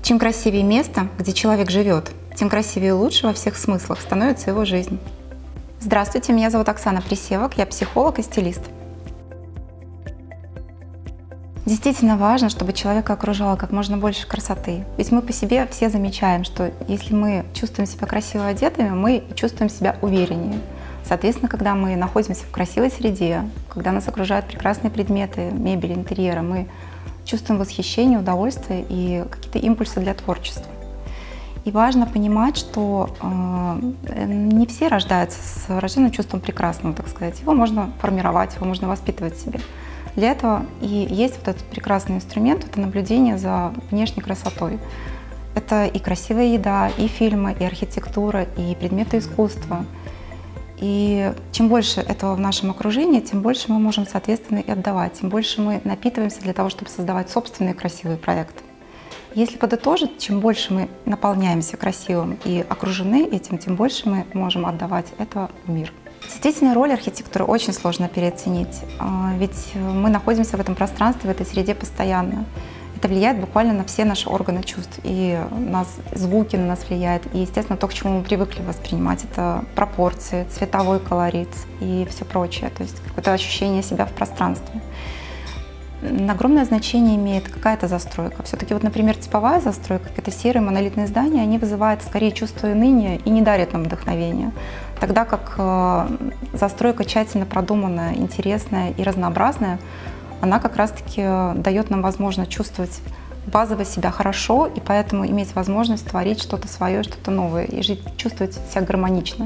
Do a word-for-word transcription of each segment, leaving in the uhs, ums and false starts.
Чем красивее место, где человек живет, тем красивее и лучше во всех смыслах становится его жизнь. Здравствуйте, меня зовут Оксана Присевок, я психолог и стилист. Действительно важно, чтобы человека окружало как можно больше красоты. Ведь мы по себе все замечаем, что если мы чувствуем себя красиво одетыми, мы чувствуем себя увереннее. Соответственно, когда мы находимся в красивой среде, когда нас окружают прекрасные предметы, мебель, интерьеры, мы чувствуем восхищение, удовольствие и какие-то импульсы для творчества. И важно понимать, что э, не все рождаются с рожденным чувством прекрасного, так сказать. Его можно формировать, его можно воспитывать в себе. Для этого и есть вот этот прекрасный инструмент, это наблюдение за внешней красотой. Это и красивая еда, и фильмы, и архитектура, и предметы искусства. И чем больше этого в нашем окружении, тем больше мы можем, соответственно, и отдавать, тем больше мы напитываемся для того, чтобы создавать собственные красивые проекты. Если подытожить, чем больше мы наполняемся красивым и окружены этим, тем больше мы можем отдавать это в мир. Действительно, роль архитектуры очень сложно переоценить, ведь мы находимся в этом пространстве, в этой среде постоянно. Это влияет буквально на все наши органы чувств, и нас, звуки на нас влияют, и, естественно, то, к чему мы привыкли воспринимать, это пропорции, цветовой колорит и все прочее, то есть какое-то ощущение себя в пространстве. Огромное значение имеет какая-то застройка. Все-таки, вот, например, типовая застройка, это серые монолитные здания, они вызывают скорее чувство уныния и не дарят нам вдохновения. Тогда как э, застройка тщательно продуманная, интересная и разнообразная, она как раз-таки дает нам возможность чувствовать базово себя хорошо и поэтому иметь возможность творить что-то свое, что-то новое и жить, чувствовать себя гармонично.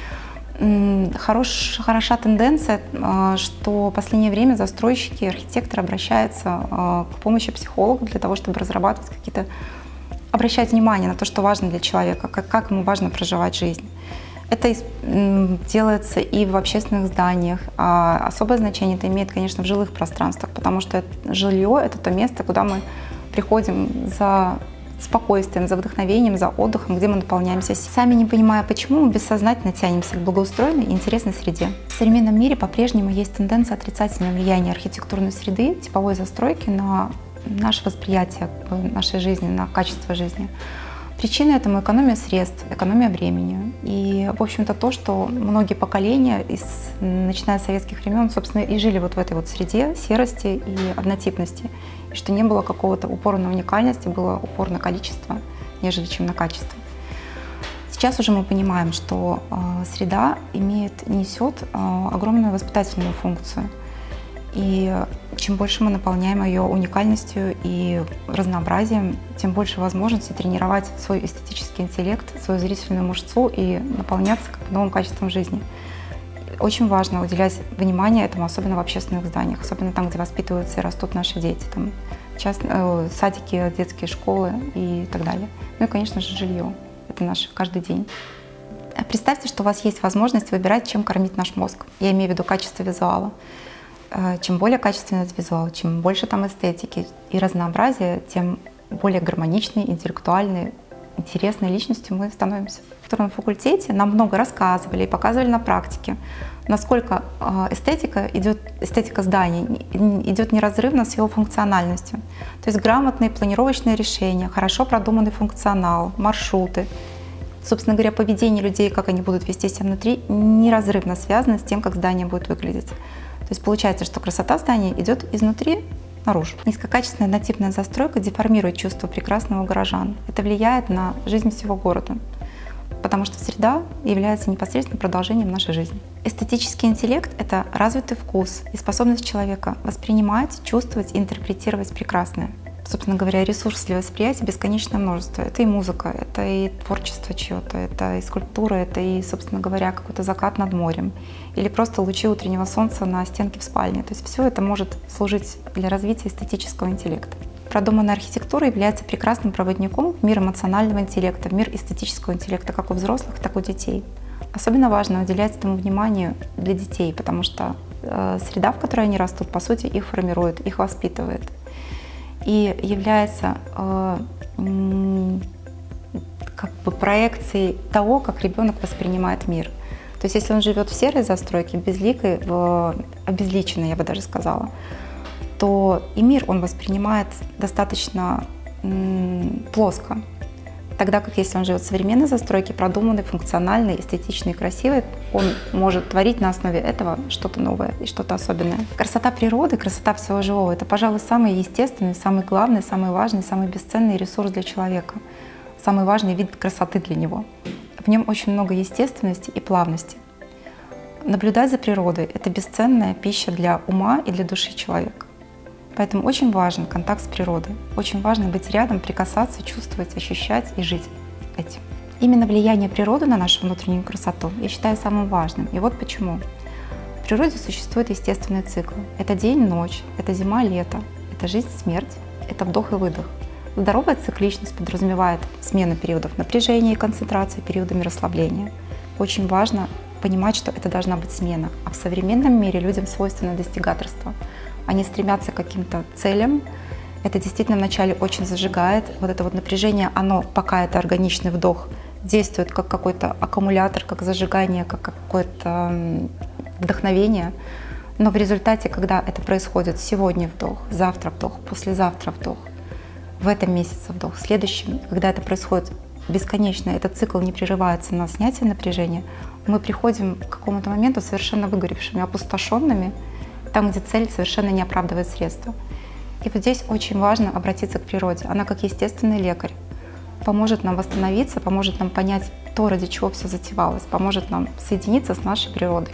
Хорош, хороша тенденция, что в последнее время застройщики и архитекторы обращаются к помощи психологов для того, чтобы разрабатывать какие-то, обращать внимание на то, что важно для человека, как, как ему важно проживать жизнь. Это делается и в общественных зданиях. А особое значение это имеет, конечно, в жилых пространствах, потому что жилье – это то место, куда мы приходим за спокойствием, за вдохновением, за отдыхом, где мы наполняемся, сами не понимая, почему мы бессознательно тянемся к благоустроенной и интересной среде. В современном мире по-прежнему есть тенденция отрицательного влияния архитектурной среды, типовой застройки на наше восприятие нашей жизни, на качество жизни. Причина этому экономия средств, экономия времени. И, в общем-то, то, что многие поколения, из, начиная с советских времен, собственно, и жили вот в этой вот среде серости и однотипности. И что не было какого-то упора на уникальность, было упор на количество, нежели чем на качество. Сейчас уже мы понимаем, что э, среда имеет, несет э, огромную воспитательную функцию. И чем больше мы наполняем ее уникальностью и разнообразием, тем больше возможностей тренировать свой эстетический интеллект, свою зрительную мышцу и наполняться новым качеством жизни. Очень важно уделять внимание этому, особенно в общественных зданиях, особенно там, где воспитываются и растут наши дети, там, частные, э, садики, детские школы и так далее. Ну и, конечно же, жилье. Это наш каждый день. Представьте, что у вас есть возможность выбирать, чем кормить наш мозг. Я имею в виду качество визуала. Чем более качественный этот визуал, чем больше там эстетики и разнообразия, тем более гармоничной, интеллектуальной, интересной личностью мы становимся. В втором факультете нам много рассказывали и показывали на практике, насколько эстетика идет, эстетика зданий идет неразрывно с его функциональностью. То есть грамотные планировочные решения, хорошо продуманный функционал, маршруты. Собственно говоря, поведение людей, как они будут вести себя внутри, неразрывно связано с тем, как здание будет выглядеть. То есть получается, что красота здания идет изнутри наружу. Низкокачественная однотипная застройка деформирует чувство прекрасного горожан. Это влияет на жизнь всего города, потому что среда является непосредственным продолжением нашей жизни. Эстетический интеллект — это развитый вкус и способность человека воспринимать, чувствовать и интерпретировать прекрасное. Собственно говоря, ресурс для восприятия бесконечное множество. Это и музыка, это и творчество чье-то, это и скульптура, это и, собственно говоря, какой-то закат над морем. Или просто лучи утреннего солнца на стенке в спальне. То есть все это может служить для развития эстетического интеллекта. Продуманная архитектура является прекрасным проводником в мир эмоционального интеллекта, в мир эстетического интеллекта как у взрослых, так и у детей. Особенно важно уделять этому внимание для детей, потому что э, среда, в которой они растут, по сути, их формирует, их воспитывает. И является э, как бы проекцией того, как ребенок воспринимает мир. То есть если он живет в серой застройке, безликой, в обезличенной, я бы даже сказала, то и мир он воспринимает достаточно плоско. Тогда как если он живет в современной застройке, продуманной, функциональной, эстетичной и красивой, он может творить на основе этого что-то новое и что-то особенное. Красота природы, красота всего живого — это, пожалуй, самый естественный, самый главный, самый важный, самый бесценный ресурс для человека, самый важный вид красоты для него. В нем очень много естественности и плавности. Наблюдать за природой — это бесценная пища для ума и для души человека. Поэтому очень важен контакт с природой. Очень важно быть рядом, прикасаться, чувствовать, ощущать и жить этим. Именно влияние природы на нашу внутреннюю красоту я считаю самым важным. И вот почему. В природе существует естественный цикл. Это день-ночь, это зима-лето, это жизнь-смерть, это вдох и выдох. Здоровая цикличность подразумевает смену периодов напряжения и концентрации, периодами расслабления. Очень важно понимать, что это должна быть смена. А в современном мире людям свойственно достигаторство. Они стремятся к каким-то целям. Это действительно вначале очень зажигает. Вот это вот напряжение, оно, пока это органичный вдох, действует как какой-то аккумулятор, как зажигание, как какое-то вдохновение. Но в результате, когда это происходит сегодня вдох, завтра вдох, послезавтра вдох, в этом месяце вдох, в следующем, когда это происходит бесконечно, этот цикл не прерывается на снятие напряжения, мы приходим к какому-то моменту совершенно выгоревшими, опустошенными, там, где цель совершенно не оправдывает средства. И вот здесь очень важно обратиться к природе. Она, как естественный лекарь, поможет нам восстановиться, поможет нам понять то, ради чего все затевалось, поможет нам соединиться с нашей природой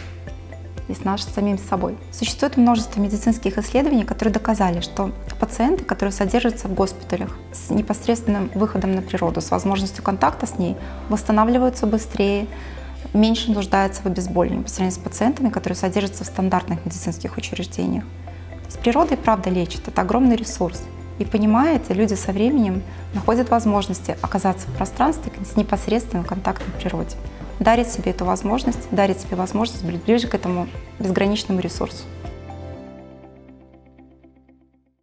и с нашим самим собой. Существует множество медицинских исследований, которые доказали, что пациенты, которые содержатся в госпиталях с непосредственным выходом на природу, с возможностью контакта с ней, восстанавливаются быстрее, меньше нуждаются в обезболивании по сравнению с пациентами, которые содержатся в стандартных медицинских учреждениях. С природой, правда, лечит. Это огромный ресурс. И понимая это, люди со временем находят возможности оказаться в пространстве с непосредственным контактом в природе. Дарить себе эту возможность, дарить себе возможность быть ближе к этому безграничному ресурсу.